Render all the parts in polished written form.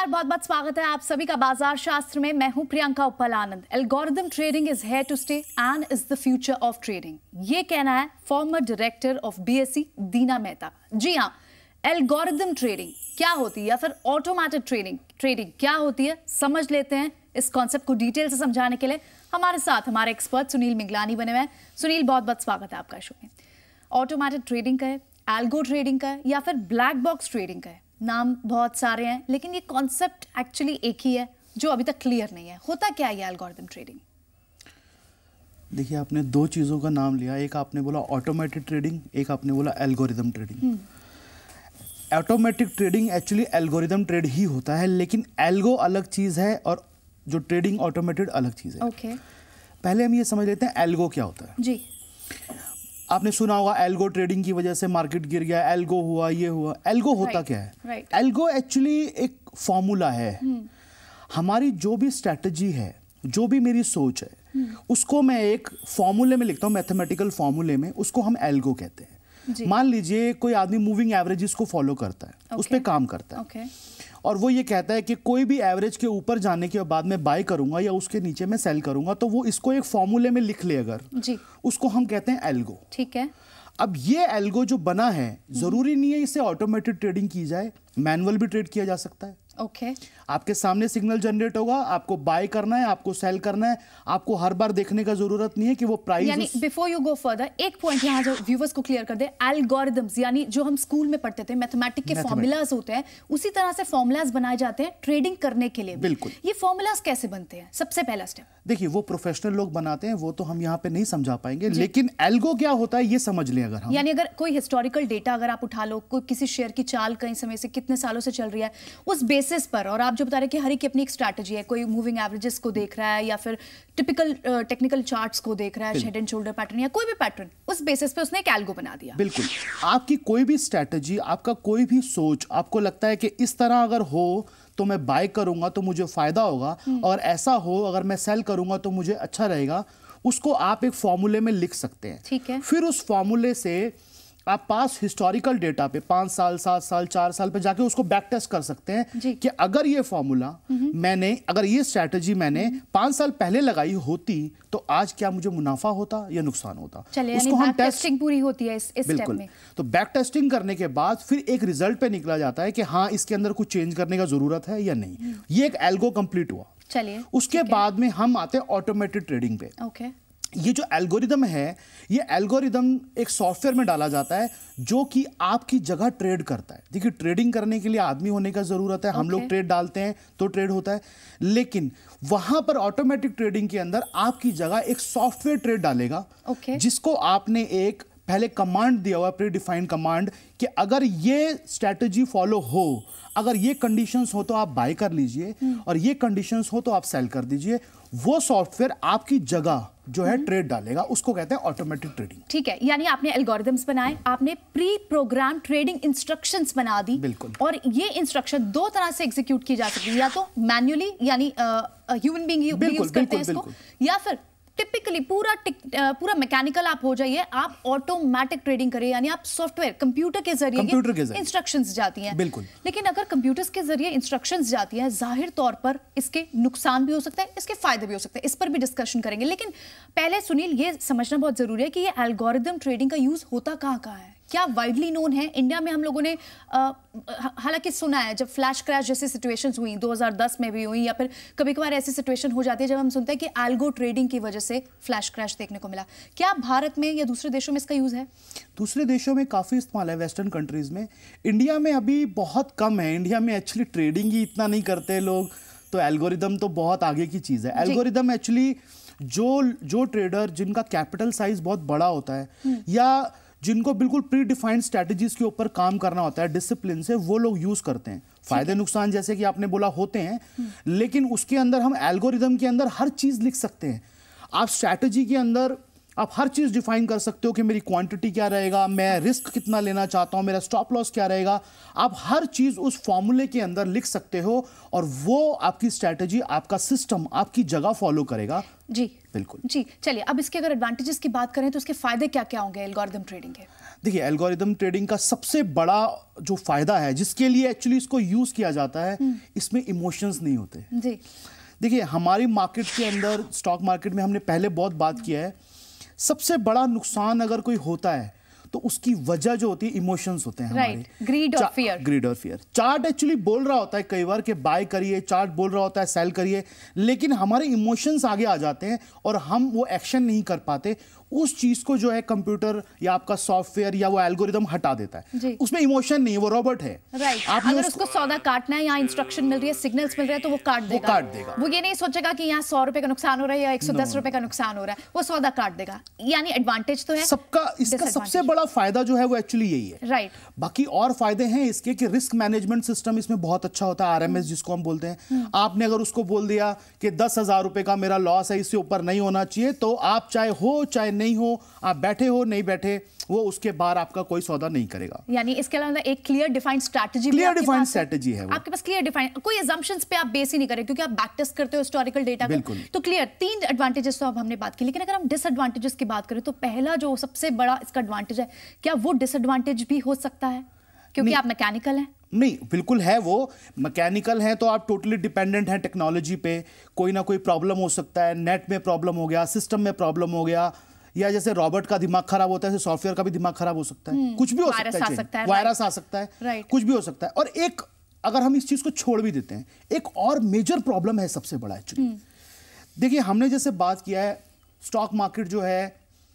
बहुत बहुत स्वागत है आप सभी का बाजार शास्त्र में। मैं हूं Priyanka Uppal Anand. Algorithm trading is here to stay and is the future of trading, ये कहना है former director of BSE Deena Mehta. जी हाँ, एल्गोरिदम ट्रेडिंग क्या होती है या फिर ऑटोमेटेड ट्रेडिंग क्या होती है, समझ लेते हैं। इस कॉन्सेप्ट को डिटेल से समझाने के लिए हमारे साथ हमारे एक्सपर्ट सुनील मिंगलानी बने हुए हैं। सुनील, बहुत बहुत स्वागत है आपका शो में। ऑटोमेटेड ट्रेडिंग का है, एल्गो ट्रेडिंग का है या फिर ब्लैक बॉक्स ट्रेडिंग का है, नाम बहुत सारे हैं लेकिन ये कॉन्सेप्ट एक्चुअली एक ही है जो अभी तक क्लियर नहीं है। होता क्या है ये एल्गोरिदम ट्रेडिंग? देखिए, आपने दो चीज़ों का नाम लिया, एक आपने बोला ऑटोमेटेड ट्रेडिंग, एक आपने बोला algorithm trading. Automatic trading actually algorithm trade ही होता है, लेकिन एल्गो अलग चीज़ है और जो ट्रेडिंग ऑटोमेटेड अलग चीज़ है। ओके, पहले हम ये समझ लेते हैं एल्गो क्या होता है। जी, आपने सुना होगा एल्गो ट्रेडिंग की वजह से मार्केट गिर गया, एल्गो हुआ, ये हुआ। एल्गो होता क्या है? एल्गो एक्चुअली एक फॉर्मूला है। हमारी जो भी स्ट्रैटेजी है, जो भी मेरी सोच है, उसको मैं एक फॉर्मूले में लिखता हूँ, मैथमेटिकल फॉर्मूले में, उसको हम एल्गो कहते हैं। मान लीजिए कोई आदमी मूविंग एवरेजेस को फॉलो करता है, उस पर काम करता है, और वो ये कहता है कि कोई भी एवरेज के ऊपर जाने के बाद में बाय करूंगा या उसके नीचे में सेल करूंगा, तो वो इसको एक फॉर्मूले में लिख ले अगर, उसको हम कहते हैं एल्गो। ठीक है। अब ये एल्गो जो बना है, जरूरी नहीं है इसे ऑटोमेटेड ट्रेडिंग की जाए, मैनुअल भी ट्रेड किया जा सकता है। ओके, आपके सामने सिग्नल जनरेट होगा, आपको बाय करना है, आपको सेल करना है, आपको हर बार देखने का जरूरत नहीं है कि वो प्राइस। यानी बिफोर यू गो फर्दर, एक पॉइंट यहाँ जो व्यूवर्स को क्लियर कर दे, एल्गोरिदम्स यानी जो हम स्कूल में पढ़ते थे, मैथमेटिक्स के फॉर्मूलाज होते हैं, उसी तरह से फॉर्मूलाज बनाए जाते हैं ट्रेडिंग करने के लिए। बिल्कुल। ये फॉर्मूलाज कैसे बनते हैं? सबसे पहला स्टेप देखिए, वो प्रोफेशनल लोग बनाते हैं, वो तो हम यहाँ पे नहीं समझा पाएंगे, लेकिन एल्गो क्या होता है ये समझ लें अगर हम। यानी अगर कोई हिस्टोरिकल डेटा अगर आप उठा लो, कोई किसी शेयर की चाल कई समय से कितने सालों से चल रही है, उस बेसिस पर, और आप जो बता रहे कि हर एक की अपनी एक स्ट्रैटेजी है, कोई मूविंग एवरेजेस को देख रहा है या फिर टिपिकल टेक्निकल चार्ट्स को देख रहा है, हेड एंड शोल्डर पैटर्न या कोई भी पैटर्न, उस बेसिस पे उसने एक एल्गो बना दिया। बिल्कुल। आपकी कोई भी स्ट्रैटेजी, आपका कोई भी सोच, आपको लगता है कि इस तरह अगर हो तो मैं बाय करूंगा तो मुझे फायदा होगा, और ऐसा हो अगर मैं सेल करूंगा तो मुझे अच्छा रहेगा, उसको आप एक फॉर्मूले में लिख सकते हैं। ठीक है। फिर उस फॉर्मूले से आप पास हिस्टोरिकल डेटा पे 5 साल, 7 साल, 4 साल पे जाके उसको बैक टेस्ट कर सकते हैं कि अगर ये फॉर्मूला अगर ये स्ट्रैटेजी मैंने 5 साल पहले लगाई होती तो आज क्या मुझे मुनाफा होता या नुकसान होता। उसको हम टेस्टिंग पूरी होती है इस स्टेप में। तो बैक टेस्टिंग करने के बाद फिर एक रिजल्ट पे निकला जाता है कि हाँ, इसके अंदर कुछ चेंज करने का जरूरत है या नहीं। ये एक एल्गो कंप्लीट हुआ। चलिए, उसके बाद में हम आते हैं ऑटोमेटेड ट्रेडिंग पे। ओके। ये जो एल्गोरिदम है, ये एल्गोरिदम एक सॉफ्टवेयर में डाला जाता है जो कि आपकी जगह ट्रेड करता है। देखिए, ट्रेडिंग करने के लिए आदमी होने का जरूरत है। हम लोग ट्रेड डालते हैं तो ट्रेड होता है, लेकिन वहां पर ऑटोमेटिक ट्रेडिंग के अंदर आपकी जगह एक सॉफ्टवेयर ट्रेड डालेगा, जिसको आपने एक पहले कमांड दिया हुआ, प्री डिफाइंड कमांड, कि अगर ये स्ट्रैटेजी फॉलो हो, अगर ये कंडीशंस हो तो आप बाय कर लीजिए, और ये कंडीशंस हो तो आप सेल कर दीजिए। वो सॉफ्टवेयर आपकी जगह जो है ट्रेड डालेगा, उसको कहते हैं ऑटोमेटिक ट्रेडिंग। ठीक है, यानी आपने एल्गोरिदम्स बनाए, आपने प्री प्रोग्राम ट्रेडिंग इंस्ट्रक्शंस बना दी। बिल्कुल। और ये इंस्ट्रक्शन दो तरह से एग्जीक्यूट की जा सकती है, या तो मैन्युअली यानी ह्यूमन बीइंग यूज करते हैं इसको, या फिर टिपिकली पूरा मैकेनिकल आप हो जाइए, आप ऑटोमेटिक ट्रेडिंग करिए, यानी आप सॉफ्टवेयर कंप्यूटर के जरिए इंस्ट्रक्शंस जाती हैं। बिल्कुल। लेकिन अगर कंप्यूटर्स के जरिए इंस्ट्रक्शंस जाती हैं, जाहिर तौर पर इसके नुकसान भी हो सकता है, इसके फायदे भी हो सकते हैं, इस पर भी डिस्कशन करेंगे। लेकिन पहले सुनील, ये समझना बहुत जरूरी है कि ये एल्गोरिदम ट्रेडिंग का यूज होता कहाँ है, क्या वाइडली नोन है? इंडिया में हम लोगों ने हालांकि सुना है, जब फ्लैश क्रैश जैसी सिचुएशंस हुई 2010 में भी हुई, या फिर कभी कभार ऐसी सिचुएशन हो जाती है जब हम सुनते हैं कि एल्गो ट्रेडिंग की वजह से फ्लैश क्रैश देखने को मिला। क्या भारत में या दूसरे देशों में इसका यूज है? दूसरे देशों में काफी इस्तेमाल है, वेस्टर्न कंट्रीज में। इंडिया में अभी बहुत कम है। इंडिया में एक्चुअली ट्रेडिंग ही इतना नहीं करते लोग, तो एल्गोरिदम तो बहुत आगे की चीज है। एल्गोरिदम एक्चुअली जो ट्रेडर जिनका कैपिटल साइज बहुत बड़ा होता है, या जिनको बिल्कुल प्री डिफाइंड स्ट्रैटेजीज के ऊपर काम करना होता है डिसिप्लिन से, वो लोग यूज करते हैं। फायदे नुकसान जैसे कि आपने बोला होते हैं, लेकिन उसके अंदर हम एल्गोरिदम के अंदर हर चीज लिख सकते हैं। आप स्ट्रैटेजी के अंदर आप हर चीज डिफाइन कर सकते हो कि मेरी क्वांटिटी क्या रहेगा, मैं रिस्क कितना लेना चाहता हूं, मेरा स्टॉप लॉस क्या रहेगा। आप हर चीज उस फॉर्मूले के अंदर लिख सकते हो, और वो आपकी स्ट्रैटेजी, आपका सिस्टम आपकी जगह फॉलो करेगा। जी बिल्कुल। जी, चलिए अब इसके अगर एडवांटेजेस की बात करें तो इसके फायदे क्या क्या होंगे एल्गोरिदम ट्रेडिंग के? देखिए, एल्गोरिदम ट्रेडिंग का सबसे बड़ा जो फायदा है, जिसके लिए एक्चुअली इसको यूज किया जाता है, इसमें इमोशंस नहीं होते जी। देखिए, हमारी मार्केट के अंदर, स्टॉक मार्केट में हमने पहले बहुत बात किया है, सबसे बड़ा नुकसान अगर कोई होता है तो उसकी वजह जो होती है इमोशंस होते हैं हमारे, ग्रीड और फियर। ग्रीड और फियर। चार्ट एक्चुअली बोल रहा होता है कई बार कि बाय करिए, चार्ट बोल रहा होता है सेल करिए, लेकिन हमारे इमोशंस आगे आ जाते हैं और हम वो एक्शन नहीं कर पाते। उस चीज को जो है कंप्यूटर या आपका सॉफ्टवेयर या वो एल्गोरिदम हटा देता है। उसमें इमोशन नहीं है, वो रोबोट है। राइट। अगर उसको सौदा काटना है, यहाँ इंस्ट्रक्शन मिल रही है, सिग्नल्स मिल रहे हैं, तो वो काट देगा। वो ये नहीं सोचेगा कि यहाँ 100 रुपए का नुकसान हो रहा है या 110 रुपए का नुकसान हो रहा है, वो सौदा काट देगा। यानी एडवांटेज तो है सबका। इसका सबसे बड़ा फायदा जो है वो एक्चुअली यही है। राइट। बाकी और फायदे हैं इसके कि रिस्क मैनेजमेंट सिस्टम इसमें बहुत अच्छा होता है, आरएमएस जिसको हम बोलते हैं। आपने अगर उसको बोल दिया कि 10,000 रुपए का मेरा लॉस है, इससे ऊपर नहीं होना चाहिए, तो आप चाहे हो चाहे नहीं हो, आप बैठे हो नहीं बैठे, वो उसके बाद आपका कोई सौदा नहीं करेगा। यानी इसके अलावा एक क्लियर डिफाइंड स्ट्रैटेजी है वो। आपके पास क्लियर डिफाइंड, कोई assumptions पे आप बेस ही नहीं करें क्योंकि आप बैक टेस्ट करते हो हिस्टोरिकल डेटा को। तो क्लियर 3 एडवांटेजेस तो अब हमने बात की, लेकिन अगर हम डिसएडवांटेजेस की बात करें तो पहला जो सबसे बड़ा इसका एडवांटेज है, क्या वो डिसएडवांटेज भी हो सकता है क्योंकि आप मैकेनिकल हैं? नहीं, बिल्कुल है। वो मैकेनिकल है तो आप टोटली डिपेंडेंट हैं टेक्नोलॉजी पे। कोई ना कोई प्रॉब्लम हो सकता है, नेट में प्रॉब्लम हो गया, सिस्टम में प्रॉब्लम हो गया, या जैसे रॉबर्ट का दिमाग खराब होता है, सॉफ्टवेयर का भी दिमाग खराब हो सकता है, कुछ भी हो सकता है, वायरस आ सकता है, कुछ भी हो सकता है। और एक, अगर हम इस चीज को छोड़ भी देते हैं, एक और मेजर प्रॉब्लम है सबसे बड़ा एक्चुअली। देखिए, हमने जैसे बात किया है, स्टॉक मार्केट जो है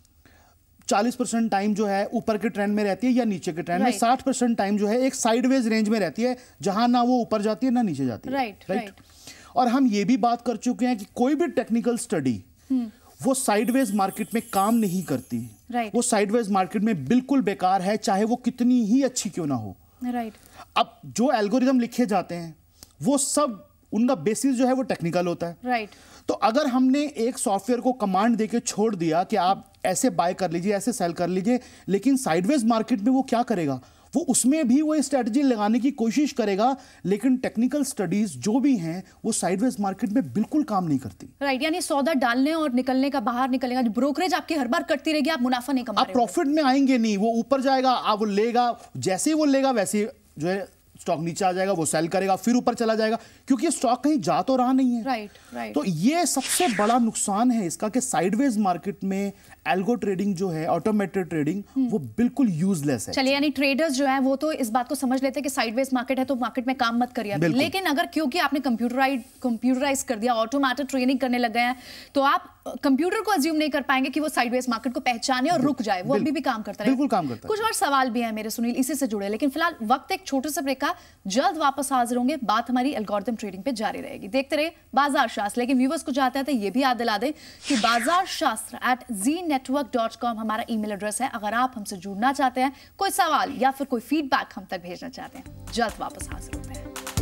40% टाइम जो है ऊपर के ट्रेंड में रहती है या नीचे के ट्रेंड में, 60% टाइम जो है एक साइडवेज रेंज में रहती है, जहां ना वो ऊपर जाती है ना नीचे जाती है। राइट। और हम ये भी बात कर चुके हैं कि कोई भी टेक्निकल स्टडी वो साइडवेज मार्केट में काम नहीं करती। वो साइडवेज मार्केट में बिल्कुल बेकार है, चाहे वो कितनी ही अच्छी क्यों ना हो। अब जो एल्गोरिदम लिखे जाते हैं वो सब, उनका बेसिस जो है वो टेक्निकल होता है। तो अगर हमने एक सॉफ्टवेयर को कमांड देके छोड़ दिया कि आप ऐसे बाय कर लीजिए, ऐसे सेल कर लीजिए, लेकिन साइडवेज मार्केट में वो क्या करेगा, वो उसमें भी वो स्ट्रेटजी लगाने की कोशिश करेगा, लेकिन टेक्निकल स्टडीज जो भी हैं वो साइडवेज मार्केट में बिल्कुल काम नहीं करती। राइट। यानी सौदा डालने और निकलने का, बाहर निकलने का ब्रोकरेज आपकी हर बार करती रहेगी, आप मुनाफा नहीं कमा रहे, आप प्रॉफिट में आएंगे नहीं। वो ऊपर जाएगा, आप वो लेगा, जैसे ही वो लेगा वैसे जो है स्टॉक नीचे आ जाएगा, वो सेल करेगा, फिर ऊपर चला जाएगा, क्योंकि स्टॉक कहीं जा तो रहा नहीं है। राइट। तो ये सबसे बड़ा नुकसान है इसका कि साइडवेज मार्केट में एल्गो ट्रेडिंग जो है, ऑटोमेटेड ट्रेडिंग, वो बिल्कुल यूजलेस है। चलिए, यानी ट्रेडर्स जो है वो तो इस बात को समझ लेते हैं कि साइडवेज मार्केट है तो मार्केट में काम मत करिए, लेकिन अगर क्योंकि आपने कंप्यूटराइज कर दिया, ऑटोमेटेड ट्रेडिंग करने लग गए हैं, तो आप कंप्यूटर को अज्यूम नहीं कर पाएंगे कि वो साइडवेज मार्केट को पहचाने और रुक जाए। वो अभी भी काम करता है, बिल्कुल काम करता है। कुछ और सवाल भी है मेरे सुनील इसी से जुड़े, लेकिन फिलहाल वक्त एक छोटे से ब्रेक का, जल्द वापस हाजिर होंगे। बात हमारी एल्गोरिथम ट्रेडिंग पे जारी रहेगी। देखते रहे बाजार शास्त्र। लेकिन व्यूअर्स को जाते हैं तो ये भी याद दिला दें कि बाजार शास्त्र @znetwork.com हमारा ईमेल एड्रेस है। अगर आप हमसे जुड़ना चाहते हैं, कोई सवाल या फिर कोई फीडबैक हम तक भेजना चाहते हैं, जल्द वापस हाजिर होते हैं।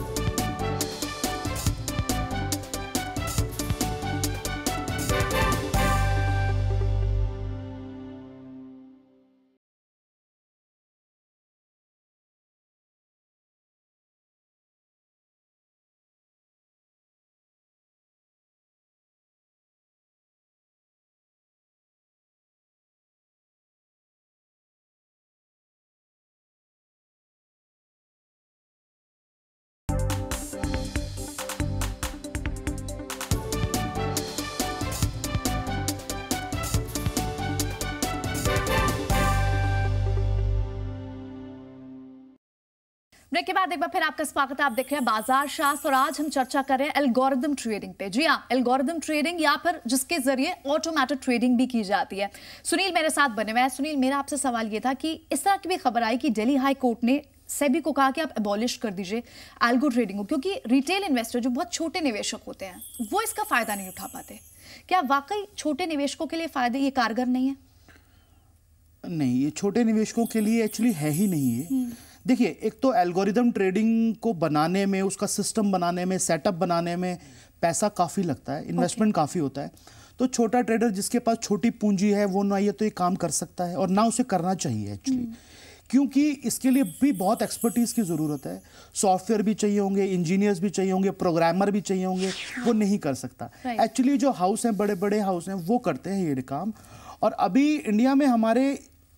ब्रेक के बाद एक बार फिर आपका स्वागत है। आप देख रहे हैं बाजार शास्त्र और आज हम चर्चा कर रहे हैं एल्गोरिथम ट्रेडिंग पे। जी हाँ, एल्गोरिथम ट्रेडिंग या फिर जिसके जरिए ऑटोमेटेड ट्रेडिंग भी की जाती है। सुनील मेरे साथ बने हुए हैं। सुनील, मेरा आपसे सवाल ये था कि इस तरह की भी खबर आई कि दिल्ली हाई कोर्ट ने सेबी को कहा कि आप एबॉलिश कर दीजिए एल्गो ट्रेडिंग को, क्योंकि रिटेल इन्वेस्टर जो बहुत छोटे निवेशक होते हैं वो इसका फायदा नहीं उठा पाते। क्या वाकई छोटे निवेशकों के लिए फायदे ये कारगर नहीं है? नहीं, ये छोटे निवेशकों के लिए एक्चुअली है ही नहीं है। देखिए, एक तो एल्गोरिदम ट्रेडिंग को बनाने में, उसका सिस्टम बनाने में, सेटअप बनाने में पैसा काफ़ी लगता है, इन्वेस्टमेंट काफ़ी होता है। तो छोटा ट्रेडर जिसके पास छोटी पूंजी है वो ना ये तो ये काम कर सकता है और ना उसे करना चाहिए एक्चुअली, क्योंकि इसके लिए भी बहुत एक्सपर्टीज़ की ज़रूरत है। सॉफ्टवेयर भी चाहिए होंगे, इंजीनियर्स भी चाहिए होंगे, प्रोग्रामर भी चाहिए होंगे, वो नहीं कर सकता। एक्चुअली जो हाउस हैं, बड़े बड़े हाउस हैं, वो करते हैं ये काम। और अभी इंडिया में हमारे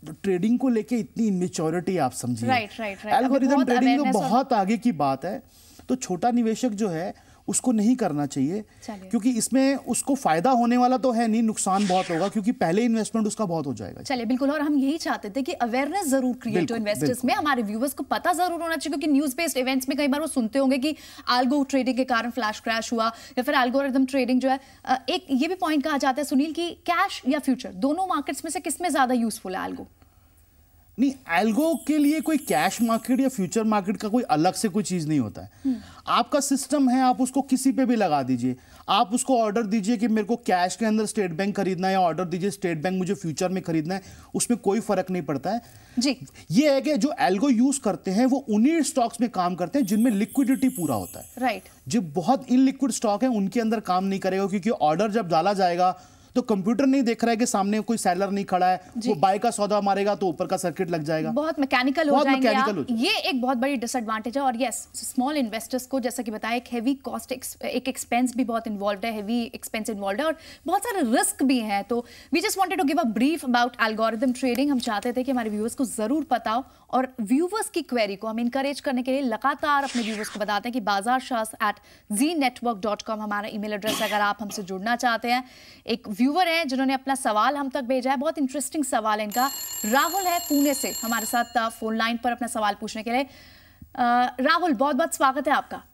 ट्रेडिंग को लेके इतनी इमेच्योरिटी आप समझिए। राइट। एल्गोरिदम ट्रेडिंग तो बहुत आगे की बात है, तो छोटा निवेशक जो है उसको नहीं करना चाहिए, क्योंकि इसमें उसको फायदा होने वाला तो है नहीं, नुकसान बहुत होगा, क्योंकि पहले इन्वेस्टमेंट उसका बहुत हो जाएगा। चलिए बिल्कुल, और हम यही चाहते थे कि अवेयरनेस जरूर क्रिएट हो इन्वेस्टर्स में, हमारे व्यूअर्स को पता जरूर होना चाहिए, क्योंकि न्यूज बेस्ड इवेंट्स में कई बार वो सुनते होंगे कि एल्गो ट्रेडिंग के कारण फ्लैश क्रैश हुआ, या फिर एल्गोरिदम ट्रेडिंग जो है। एक ये भी पॉइंट कहा जाता है सुनील की कैश या फ्यूचर दोनों मार्केट्स में से किसमें ज्यादा यूजफुल है एल्गो? नहीं, एल्गो के लिए कोई कैश मार्केट या फ्यूचर मार्केट का कोई अलग से कोई चीज नहीं होता है। आपका सिस्टम है, आप उसको किसी पे भी लगा दीजिए। आप उसको ऑर्डर दीजिए कि मेरे को कैश के अंदर स्टेट बैंक खरीदना है, या ऑर्डर दीजिए स्टेट बैंक मुझे फ्यूचर में खरीदना है, उसमें कोई फर्क नहीं पड़ता है जी। ये है कि जो एल्गो यूज करते हैं वो उन्हीं स्टॉक्स में काम करते हैं जिनमें लिक्विडिटी पूरा होता है। राइट। जो बहुत इनलिक्विड स्टॉक है उनके अंदर काम नहीं करेगा, क्योंकि ऑर्डर जब डाला जाएगा तो कंप्यूटर नहीं देख रहा है कि सामने कोई सेलर नहीं खड़ा है, वो बाय का सौदा मारेगा तो ऊपर का सर्किट लग जाएगा, बहुत मैकेनिकल हो जाएंगे। ये एक बहुत बड़ी डिसएडवांटेज है। और यस, स्मॉल इन्वेस्टर्स को जैसा कि बताया एक हेवी कॉस्ट, एक एक्सपेंस भी बहुत इन्वॉल्व है, हेवी एक्सपेंस इन्वॉल्व है, और बहुत सारे रिस्क भी हैं। तो we just wanted to give a brief about algorithm trading. हम चाहते थे कि हमारे व्यूअर्स को जरूर पता हो, और व्यूअर्स की क्वेरी को हम इनकरेज करने के लिए लगातार अपने व्यूअर्स को बताते हैं कि बाजार शास्त्र @znetwork.com हमारा ईमेल एड्रेस है, अगर आप हमसे जुड़ना चाहते हैं। एक व्यूअर है जिन्होंने अपना सवाल हम तक भेजा है, बहुत इंटरेस्टिंग सवाल है इनका। राहुल है पुणे से हमारे साथ फोन लाइन पर अपना सवाल पूछने के लिए। राहुल, बहुत बहुत स्वागत है आपका।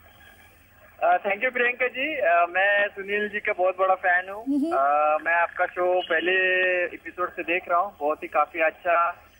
Thank you Priyanka ji. मैं सुनील जी का बहुत बड़ा फैन हूँ। मैं आपका शो पहले एपिसोड से देख रहा हूँ, बहुत ही काफी अच्छा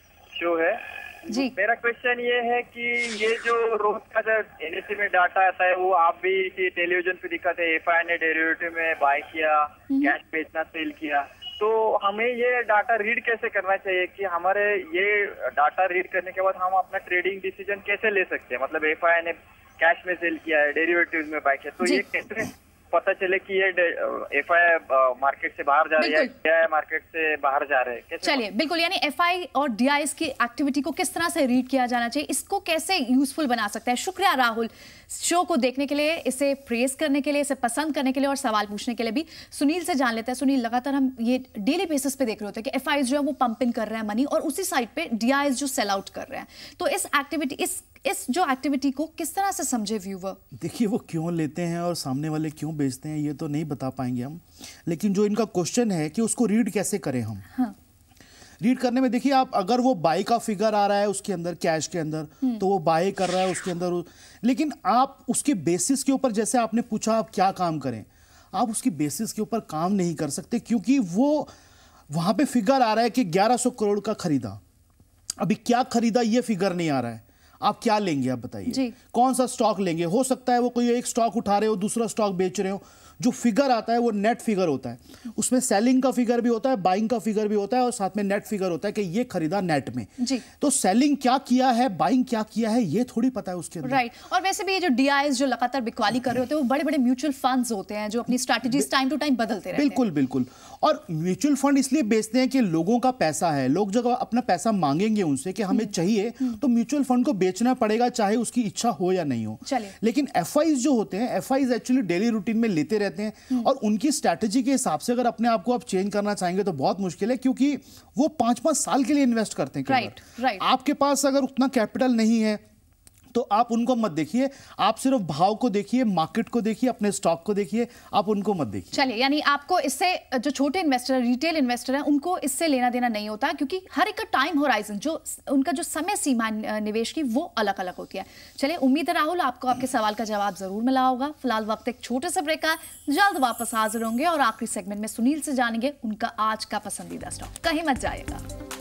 शो है जी। मेरा क्वेश्चन ये है कि ये जो रोज का जब एनएससी में डाटा आता है, वो आप भी टेलीविजन पे दिखाते हैं, एफआई ने डेरिवेटिव में बाय किया, कैश बेचना सेल किया, तो हमें ये डाटा रीड कैसे करना चाहिए कि हमारे ये डाटा रीड करने के बाद हम अपना ट्रेडिंग डिसीजन कैसे ले सकते हैं? मतलब एफआई ने कैश में सेल किया है, डेरिवेटिव्स में बाय किया, तो ये कैसे पता चले कि ये एफआई मार्केट से बाहर जा रही है, डीआई मार्केट से बाहर जा रहे हैं? चलिए बिल्कुल, यानी एफआई और डीआई की एक्टिविटी को किस तरह से रीड किया जाना चाहिए, इसको कैसे यूजफुल बना सकता है। शुक्रिया राहुल शो को देखने के लिए, इसे प्रेस करने के लिए, इसे पसंद करने के लिए, और सवाल पूछने के लिए भी। सुनील से जान लेते हैं। सुनील, लगातार हम ये डेली बेसिस पे देख रहे होते हैं कि एफआई जो है वो पंप इन कर रहे हैं मनी, और उसी साइड पे डीआई जो सेल आउट कर रहे हैं। तो इस एक्टिविटी, इस जो एक्टिविटी को किस तरह से समझे व्यूअर? देखिए, वो क्यों लेते हैं और सामने वाले क्यों बेचते हैं ये तो नहीं बता पाएंगे हम, लेकिन जो इनका क्वेश्चन है कि उसको रीड कैसे करें हम। हाँ। रीड करने में देखिए, आप अगर वो बाय का फिगर आ रहा है उसके अंदर, कैश के अंदर, तो वो बाय कर रहा है उसके अंदर, लेकिन आप उसके बेसिस के ऊपर, जैसे आपने पूछा आप क्या काम करें, आप उसकी बेसिस के ऊपर काम नहीं कर सकते, क्योंकि वो वहां पे फिगर आ रहा है कि 1100 करोड़ का खरीदा, अभी क्या खरीदा ये फिगर नहीं आ रहा है। आप क्या लेंगे, आप बताइए, कौन सा स्टॉक लेंगे? हो सकता है वो कोई एक स्टॉक उठा रहे हो, दूसरा स्टॉक बेच रहे हो। जो फिगर आता है वो नेट फिगर होता है, उसमें सेलिंग का फिगर भी होता है, बाइंग का फिगर भी होता है, और साथ में नेट फिगर होता है कि ये खरीदा नेट में। तो सेलिंग क्या किया है, बाइंग क्या किया है, ये थोड़ी पता है उसके अंदर। राइट। और वैसे भी ये जो डीआईएस जो लगातार बिकवाली कर रहे होते हैं, वो बड़े बड़े म्यूचुअल फंड्स होते हैं जो अपनी स्ट्रैटेजीज टाइम टू टाइम बदलते रहते हैं। बिल्कुल बिल्कुल। और म्यूचुअल फंड इसलिए बेचते हैं कि लोगों का पैसा है, लोग जब अपना पैसा मांगेंगे उनसे कि हमें चाहिए, तो म्यूचुअल फंड को बेचना पड़ेगा, चाहे उसकी इच्छा हो या नहीं हो। लेकिन एफआईज जो होते हैं, एफआईज एक्चुअली डेली रूटीन में लेते रहते हैं, और उनकी स्ट्रैटेजी के हिसाब से अगर अपने आप को आप चेंज करना चाहेंगे तो बहुत मुश्किल है, क्योंकि वो 5-5 साल के लिए इन्वेस्ट करते हैं। राइट। आपके पास अगर उतना कैपिटल नहीं है तो आप उनको मत देखिए, आप सिर्फ भाव को देखिए, मार्केट को देखिए, अपने स्टॉक को देखिए, आप उनको मत देखिए। चलिए, यानी आपको इससे, जो छोटे इन्वेस्टर, रिटेल इन्वेस्टर हैं, उनको इससे लेना देना नहीं होता, क्योंकि हर एक का टाइम होराइजन, जो उनका जो समय सीमा निवेश की, वो अलग अलग होती है। चलिए, उम्मीद है राहुल आपको आपके सवाल का जवाब जरूर मिला होगा। फिलहाल वक्त एक छोटे से ब्रेक का, जल्द वापस हाजिर होंगे, और आखिरी सेगमेंट में सुनील से जानेंगे उनका आज का पसंदीदा स्टॉक। कहीं मत जाइएगा।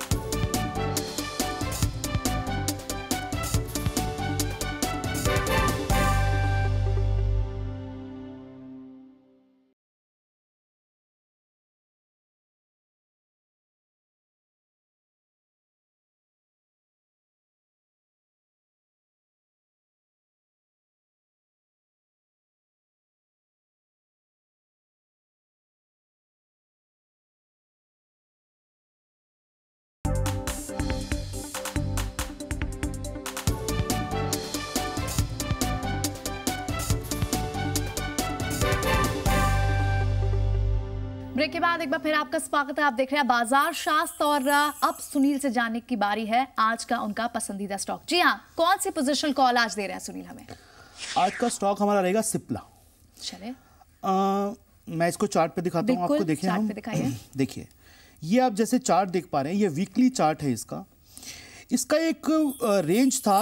ब्रेक के बाद एक बार फिर आपका स्वागत है। आप देख रहे हैं बाजार शास्त्र और अब सुनील से जानने की बारी है आज का उनका पसंदीदा स्टॉक। जी हाँ, कौन सी पोजीशनल कॉल आज दे रहे हैं सुनील हमें? आज का स्टॉक हमारा रहेगा सिप्ला। चले मैं इसको चार्ट पे दिखाता हूँ आपको। देखिए हम देखिए ये आप जैसे चार्ट देख पा रहे हैं, ये वीकली चार्ट है। इसका एक रेंज था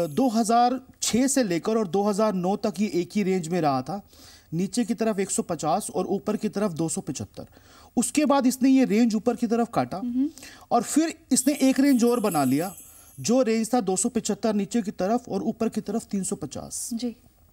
2006 से लेकर और 2009 तक ये एक ही रेंज में रहा था। नीचे की तरफ 150 और ऊपर की तरफ 275। उसके बाद इसने ये रेंज ऊपर की तरफ काटा और फिर इसने एक रेंज और बना लिया, जो रेंज था 275 नीचे की तरफ और ऊपर की तरफ 350 जी।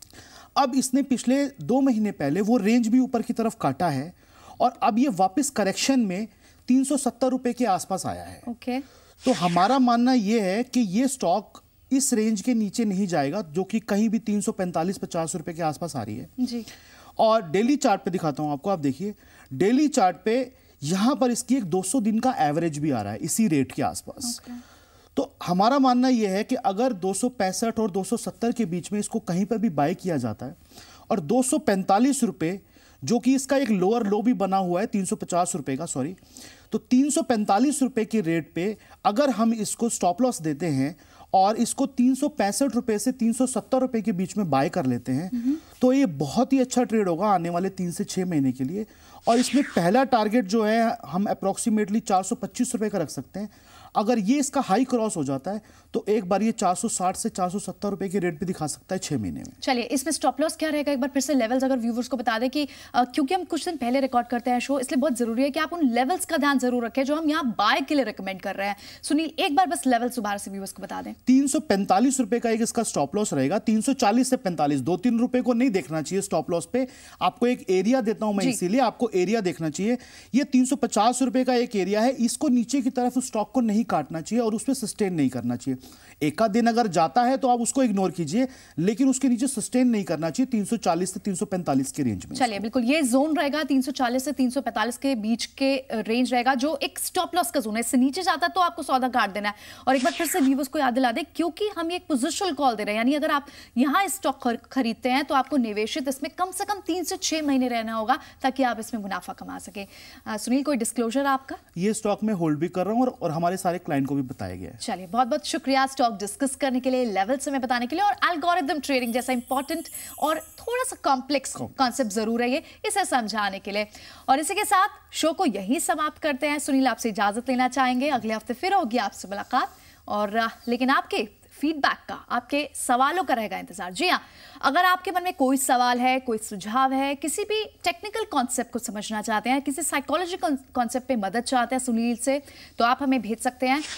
अब इसने पिछले 2 महीने पहले वो रेंज भी ऊपर की तरफ काटा है और अब ये वापस करेक्शन में 370 रुपए के आसपास आया है। ओके। तो हमारा मानना ये है कि ये स्टॉक इस रेंज के नीचे नहीं जाएगा, जो कि कहीं भी 345-50 रुपए के आसपास आ रही है जी। और डेली चार्ट पे दिखाता हूं आपको। आप देखिए डेली चार्ट पे यहां पर इसकी एक 200 दिन का एवरेज भी आ रहा है इसी रेट के आसपास। तो हमारा मानना यह है कि अगर 265 और 270 के बीच में इसको कहीं पर भी बाय किया जाता है और 245 रुपए, जो कि इसका एक लोअर लो भी बना हुआ है 350 रुपए का, सॉरी, तो 345 रुपए के रेट पे अगर हम इसको स्टॉप लॉस देते हैं और इसको 365 रुपए से 370 रुपए के बीच में बाय कर लेते हैं तो ये बहुत ही अच्छा ट्रेड होगा आने वाले 3 से 6 महीने के लिए। और इसमें पहला टारगेट जो है हम अप्रोक्सीमेटली 425 रुपए का रख सकते हैं। अगर ये इसका हाई क्रॉस हो जाता है तो एक बार ये 460 से 470 रुपए के रेट पे दिखा सकता है 6 महीने में। चलिए, इसमें स्टॉप लॉस क्या रहेगा एक बार फिर से लेवल्स अगर व्यूवर्स को बता दें कि क्योंकि हम कुछ दिन पहले रिकॉर्ड करते हैं शो, इसलिए बहुत जरूरी है कि आप उन लेवल्स का ध्यान जरूर रखें जो हम यहाँ बाय के लिए रिकमेंड कर रहे हैं। सुनील, एक बार बस लेवल्स दोबारा से व्यूवर्स को बता दें। 345 रुपए का एक इसका स्टॉप लॉस रहेगा। 340 से 45, 2-3 रुपए को नहीं देखना चाहिए स्टॉप लॉस पे। आपको एक एरिया देता हूं मैं, इसीलिए आपको एरिया देखना चाहिए। ये 350 रुपए का एक एरिया है, इसको नीचे की तरफ उस स्टॉक को नहीं काटना चाहिए और उसमें सस्टेन नहीं करना चाहिए। एक आध दिन अगर जाता है तो आप उसको इग्नोर कीजिए, लेकिन उसके नीचे सस्टेन नहीं करना चाहिए 340 से 345 के रेंज में। चलिए, बिल्कुल ये जोन रहेगा 340 से 345 के बीच के रेंज रहेगा, जो एक स्टॉप लॉस का जोन है। इससे नीचे जाता है तो आपको सौदा काट देना है। और एक बार फिर से व्यूअर्स को याद दिला दें, क्योंकि हम एक पोजिशनल कॉल दे रहे हैं, यानी अगर आप यहां स्टॉक खरीदते हैं तो आपको निवेशित इसमें कम से कम 3 से 6 महीने रहना होगा ताकि आप इसमें मुनाफा कमा सके। सुनील, कोई डिस्क्लोजर आपका? ये स्टॉक में होल्ड भी कर रहा हूं और हमारे सारे क्लाइंट को भी बताया गया है। चलिए, बहुत बहुत शुक्रिया स्टॉक डिस्कस करने के लिए, लेवल से मैं बताने के लिए और एल्गोरिथम ट्रेडिंग जैसा इंपॉर्टेंट और थोड़ा सा कॉम्प्लेक्स कॉन्सेप्ट जरूर है ये, इसे समझाने के लिए। और इसी के साथ शो को यही समाप्त करते हैं। सुनील, आपसे इजाजत लेना चाहेंगे, अगले हफ्ते फिर होगी आपसे मुलाकात। और लेकिन आपके फीडबैक का, आपके सवालों का रहेगा इंतजार। जी हाँ, अगर आपके मन में कोई सवाल है, कोई सुझाव है, किसी भी टेक्निकल कॉन्सेप्ट को समझना चाहते हैं, किसी साइकोलॉजिकल कॉन्सेप्ट पे मदद चाहते हैं सुनील से, तो आप हमें भेज सकते हैं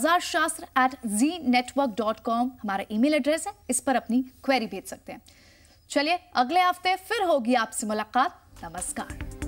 bazaarshastra@znetwork.com हमारा ईमेल एड्रेस है, इस पर अपनी क्वेरी भेज सकते हैं। चलिए, अगले हफ्ते फिर होगी आपसे मुलाकात। नमस्कार।